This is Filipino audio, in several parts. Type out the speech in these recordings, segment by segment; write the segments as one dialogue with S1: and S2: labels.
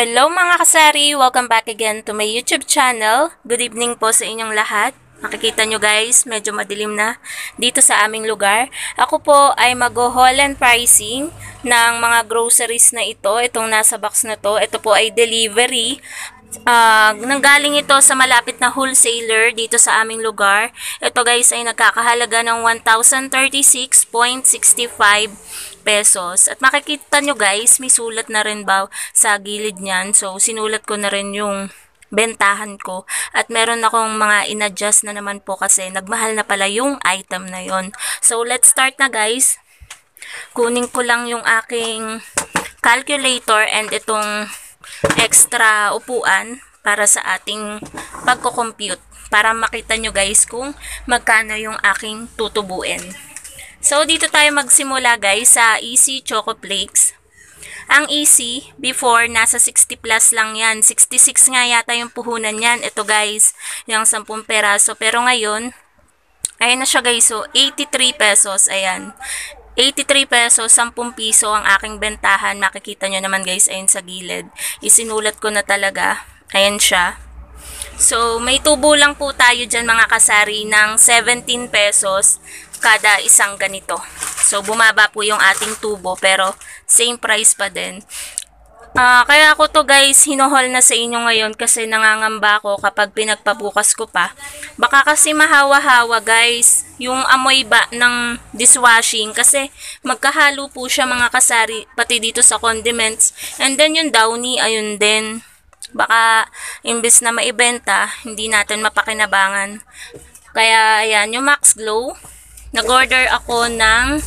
S1: Hello mga kasari! Welcome back again to my YouTube channel. Good evening po sa inyong lahat. Makikita nyo guys, medyo madilim na dito sa aming lugar. Ako po ay mag-haul and pricing ng mga groceries na ito. Itong nasa box na to. Ito po ay delivery. Nanggaling ito sa malapit na wholesaler dito sa aming lugar. Ito guys ay nagkakahalaga ng 1,036.65 pesos. At makikita nyo guys, may sulat na rin ba sa gilid niyan. So, sinulat ko na rin yung bentahan ko. At meron akong mga in-adjust na naman po kasi nagmahal na pala yung item na yon. So, let's start na guys. Kunin ko lang yung aking calculator and itong extra upuan para sa ating pagko-compute. Para makita nyo guys kung magkano yung aking tutubuin. So, dito tayo magsimula guys sa Easy Choco Flakes. Ang Easy, before, nasa 60 plus lang yan. 66 nga yata yung puhunan yan. Ito guys, yung 10 peraso. Pero ngayon, ayan na siya guys. So, 83 pesos. Ayan. 83 pesos, 10 piso ang aking bentahan. Makikita nyo naman guys, ayun sa gilid. Isinulat ko na talaga. Ayan siya. So, may tubo lang po tayo dyan mga kasari ng 17 pesos kada isang ganito. So, bumaba po yung ating tubo pero same price pa din. Kaya ako to guys, hinuhol na sa inyo ngayon kasi nangangamba ako kapag pinagpabukas ko pa. Baka kasi mahawa-hawa guys yung amoy ba ng dishwashing kasi magkahalo po siya mga kasari pati dito sa condiments. And then yung downy, ayun din. Baka imbes na maibenta, hindi natin mapakinabangan. Kaya ayan, yung Max Glow. Nag-order ako ng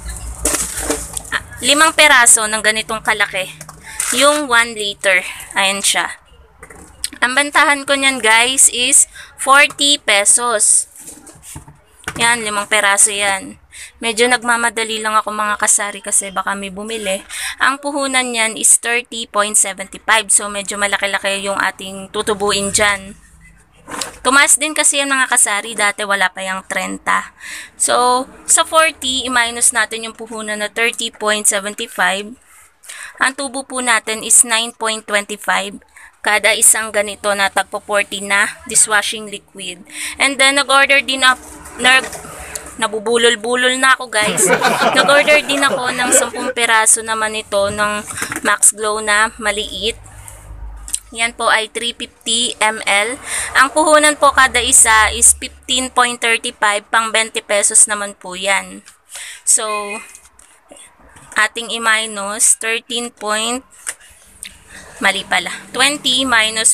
S1: 5 peraso ng ganitong kalaki. Yung 1 liter. Ayan siya. Ang bentahan ko niyan guys is 40 pesos. Yan, 5 peraso yan. Medyo nagmamadali lang ako mga kasari kasi baka may bumili. Ang puhunan niyan is 30.75. So, medyo malaki-laki yung ating tutubuin dyan. Tumaas din kasi yan mga kasari. Dati wala pa yung 30. So, sa 40, i-minus natin yung puhunan na 30.75. Ang tubo po natin is 9.25. Kada isang ganito na tagpo 40 na dishwashing liquid. And then, nag-order din ako, nabubulol-bulol na ako guys. Nag-order din ako ng 10 peraso naman ito ng Max Glow na maliit. Yan po ay 350 ml. Ang puhunan po kada isa is 15.35, pang 20 pesos naman po yan. So, ating i-minus 13 point, mali pala, 20 minus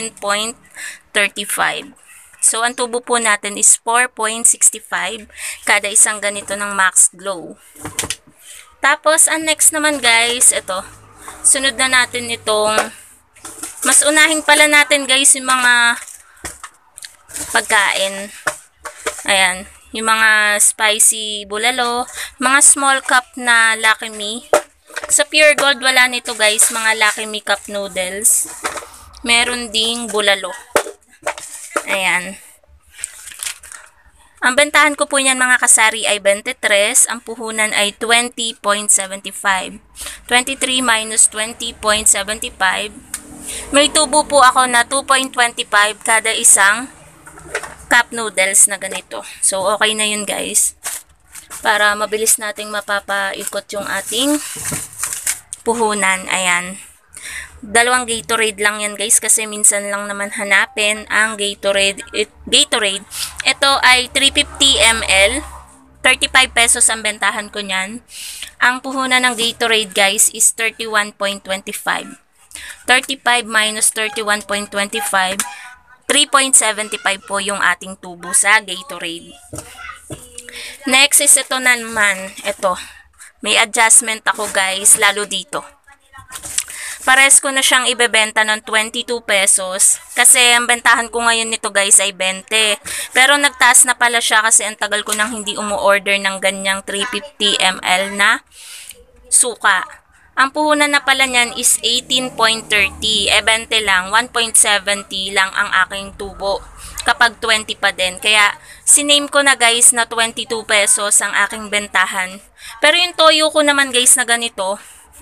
S1: 15.35. So, ang tubo po natin is 4.65 kada isang ganito ng Max Glow. Tapos, ang next naman guys, ito. Sunod na natin itong, mas unahin pala natin guys yung mga pagkain. Ayan. Yung mga spicy bulalo, mga small cup na Lucky Me. Sa Pure Gold, wala nito guys, mga Lucky Me cup noodles. Meron ding bulalo. Ayan. Ang bentahan ko po niyan mga kasari ay 23. Ang puhunan ay 20.75. 23 minus 20.75. May tubo po ako na 2.25 kada isang cup noodles na ganito. So, okay na yun guys. Para mabilis nating mapapaikot yung ating puhunan. Ayan. 2 Gatorade lang yan guys kasi minsan lang naman hanapin ang Gatorade. Ito ay 350 ml. 35 pesos ang bentahan ko nyan. Ang puhunan ng Gatorade guys is 31.25. 35 minus 31.25. 3.75 po yung ating tubo sa Gatorade. Next is ito na naman. Ito. May adjustment ako guys, lalo dito. Pares ko na siyang ibebenta ng 22 pesos. Kasi ang bentahan ko ngayon nito guys ay 20. Pero nagtaas na pala siya kasi ang tagal ko nang hindi umu-order ng ganyang 350 ml na suka. Ang puhunan na pala niyan is 18.30. 20 lang. 1.70 lang ang aking tubo. Kapag 20 pa din. Kaya, siname ko na guys na 22 pesos ang aking bentahan. Pero yung toyo ko naman guys na ganito,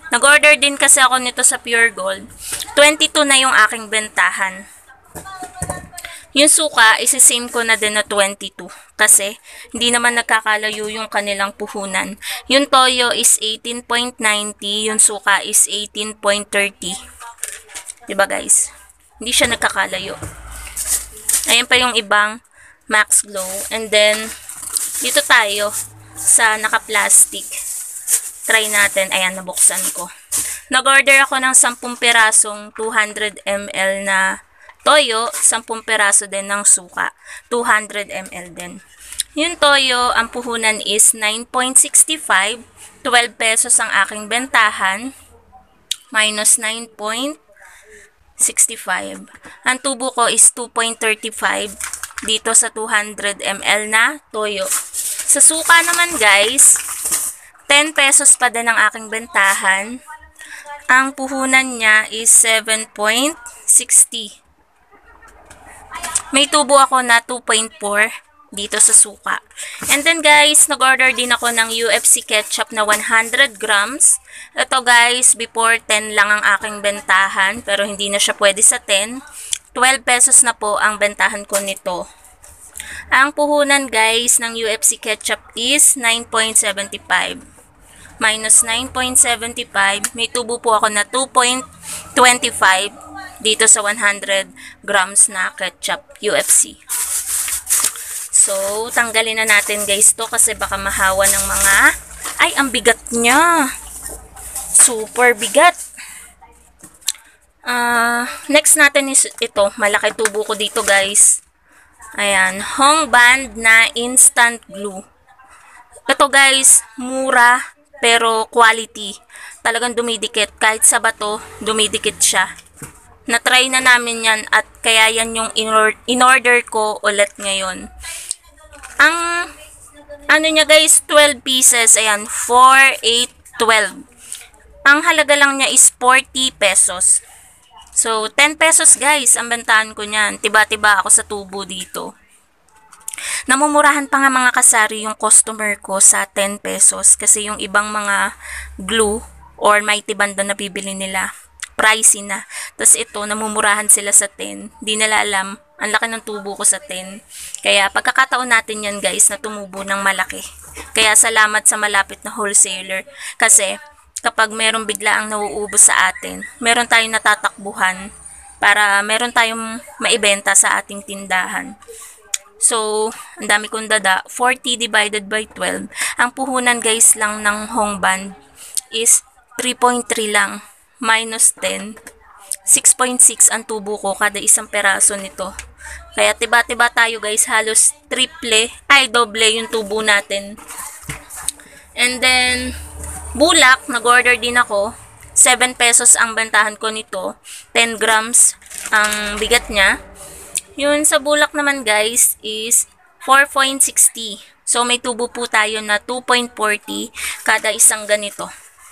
S1: Nag-order din kasi ako nito sa Pure Gold. 22 na yung aking bentahan. Yung suka, isi-same ko na din na 22. Kasi, hindi naman nagkakalayo yung kanilang puhunan. Yung toyo is 18.90. Yung suka is 18.30. Diba guys? Hindi siya nagkakalayo. Ayan pa yung ibang Max Glow. And then, dito tayo sa naka-plastic. Try natin. Ayan, nabuksan ko. Nag-order ako ng 10 pirasong 200 ml na toyo, 10 peraso din ng suka, 200 ml din. Yung toyo, ang puhunan is 9.65, 12 pesos ang aking bentahan, minus 9.65. Ang tubo ko is 2.35 dito sa 200 ml na toyo. Sa suka naman guys, 10 pesos pa din ang aking bentahan. Ang puhunan niya is 7.60. May tubo ako na 2.4 dito sa suka. And then guys, nag-order din ako ng UFC ketchup na 100 grams. Ito guys, before 10 lang ang aking bentahan, pero hindi na siya pwede sa 10. 12 pesos na po ang bentahan ko nito. Ang puhunan guys ng UFC ketchup is 9.75. Minus 9.75. May tubo po ako na 2.25 dito sa 100 grams na ketchup UFC. So, tanggalin na natin guys to kasi baka mahawa ng mga... Ay, ang bigat niya. Super bigat. Next natin is ito. Malaki tubo ko dito guys. Ayan. Hongband na instant glue. Ito guys, mura pero quality. Talagang dumidikit. Kahit sa bato, dumidikit siya. Na-try na namin yan at kaya yan yung in-order ko ulit ngayon. Ang ano niya guys, 12 pieces. Ayan, 4, 8, 12. Ang halaga lang niya is 40 pesos. So, 10 pesos guys ang bentahan ko niyan. Tiba-tiba ako sa tubo dito. Namumurahan pa nga mga kasari yung customer ko sa 10 pesos kasi yung ibang mga glue or mighty banda na bibili nila pricey na. Tapos ito, namumurahan sila sa 10. Di nila alam, ang laki ng tubo ko sa 10. Kaya pagkakataon natin yan guys na tumubo ng malaki. Kaya salamat sa malapit na wholesaler. Kasi kapag meron bigla ang nauubos sa atin, meron tayong natatakbuhan para meron tayong maibenta sa ating tindahan. So, ang dami kong dada. 40 divided by 12. Ang puhunan guys lang ng Hongband is 3.3 lang. Minus 10. 6.6 ang tubo ko kada isang peraso nito. Kaya tiba-tiba tayo guys. Halos triple, ay doble yung tubo natin. And then, bulak. Nag-order din ako. 7 pesos ang bentahan ko nito. 10 grams ang bigat niya. Yun sa bulak naman guys is 4.60. So may tubo po tayo na 2.40 kada isang ganito.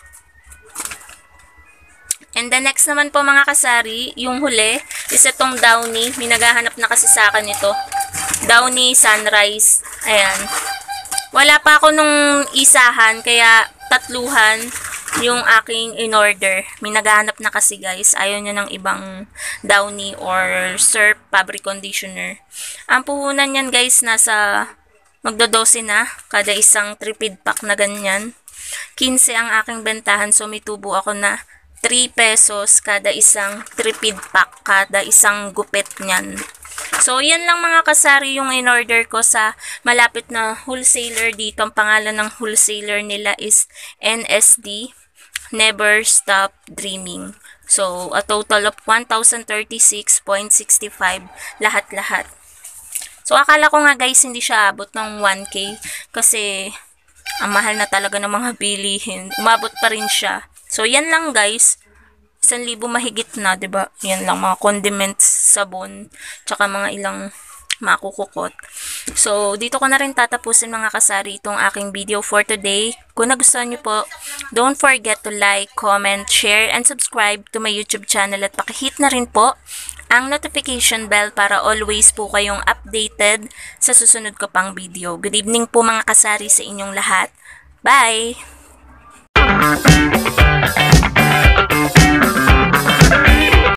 S1: And the next naman po mga kasari, yung huli is itong Downy. May naghahanap na kasi sa akin ito. Downy Sunrise. Ayan. Wala pa ako nung isahan kaya tatluhan yung aking in-order. May naghahanap na kasi guys. Ayaw niya ng ibang Downy or Surf fabric conditioner. Ang puhunan yan guys nasa magdodose na. Kada isang tripid pack na ganyan. 15 ang aking bentahan. So may tubo ako na 3 pesos kada isang tripid pack. Kada isang gupit niyan. So, yan lang mga kasari yung in-order ko sa malapit na wholesaler dito. Ang pangalan ng wholesaler nila is NSD. Never Stop Dreaming. So, a total of 1,036.65 lahat-lahat. So, akala ko nga guys, hindi siya abot ng 1K kasi ang mahal na talaga ng mga bilihin. Umabot pa rin siya. So, yan lang guys. 1,000 mahigit na, 'di ba? Yan lang mga condiments, sabon, tsaka mga ilang makukukot. So, dito ko na rin tatapusin mga kasari itong aking video for today. Kung nagustuhan niyo po, don't forget to like, comment, share, and subscribe to my YouTube channel at pakihit na rin po ang notification bell para always po kayong updated sa susunod ko pang video. Good evening po mga kasari sa inyong lahat. Bye!